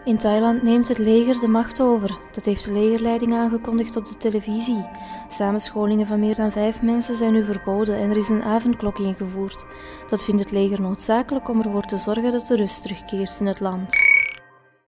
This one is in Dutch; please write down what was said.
In Thailand neemt het leger de macht over. Dat heeft de legerleiding aangekondigd op de televisie. Samenscholingen van meer dan 5 mensen zijn nu verboden en er is een avondklok ingevoerd. Dat vindt het leger noodzakelijk om ervoor te zorgen dat de rust terugkeert in het land.